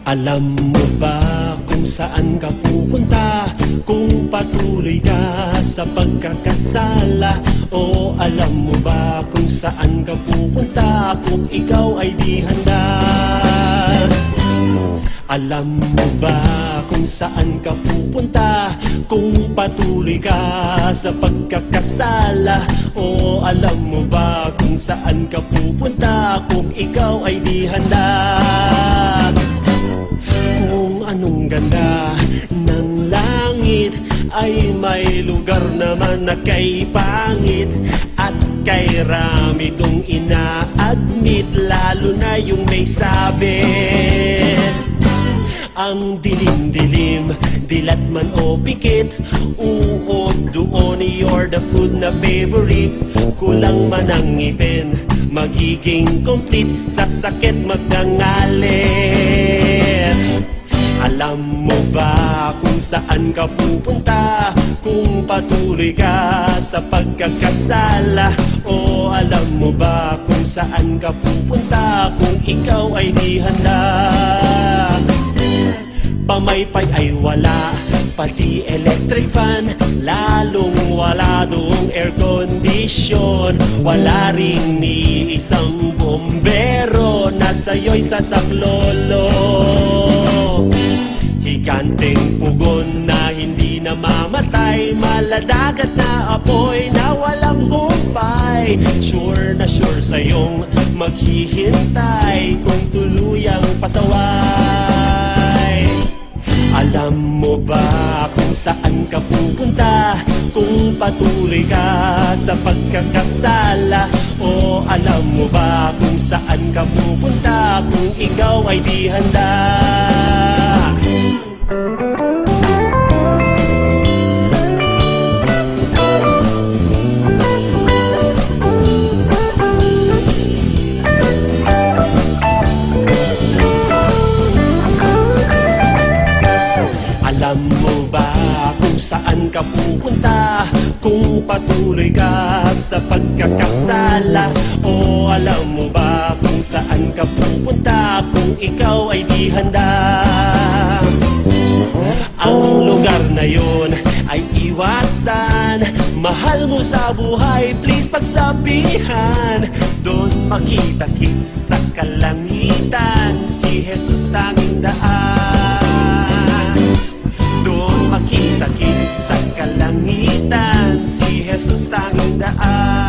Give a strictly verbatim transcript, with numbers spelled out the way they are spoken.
Alam mo ba kung saan ka pupunta kung patuloy ka sa pagkakasala? O alam mo ba kung saan ka pupunta kung ikaw ay di handa? Alam mo ba kung saan ka pupunta kung patuloy ka sa pagkakasala? O alam mo ba kung saan ka pupunta kung ikaw ay di handa? Kung anong ganda ng langit ay may lugar naman na kay pangit at kay rami dong ina-admit, lalo na yung may sabi. Ang dilim-dilim, dilat man o pikit, uod doon, you're the food na favorite. Kulang man ang ngipin, magiging complete, sa sakit magngangalit. Alam mo ba kung saan ka pupunta kung patuloy ka sa pagkakasala? O alam mo ba kung saan ka pupunta kung ikaw ay di handa? Pamaypay ay wala, pati electric fan, lalong wala doong air condition. Wala rin ni isang bombero na sa'yo'y sasaklolo. Higanteng pugon na hindi namamatay, maladagat na apoy na walang humpay. Sure na sure sa'yong maghihintay kung tuluyang pasaway. Alam mo ba kung saan ka pupunta kung patuloy ka sa pagkakasala? O alam mo ba kung saan ka pupunta kung ikaw ay di handa? Alam mo ba kung saan ka pupunta kung patuloy ka sa pagkakasala? O alam mo ba kung saan ka pupunta kung ikaw ay di handa? Ang lugar na yun ay iwasan, mahal mo sa buhay, please pagsabihan. Doon makita-kits sa kalangitan, si Jesus tanging daan. Doon makita-kits sa kalangitan, si Jesus tanging daan.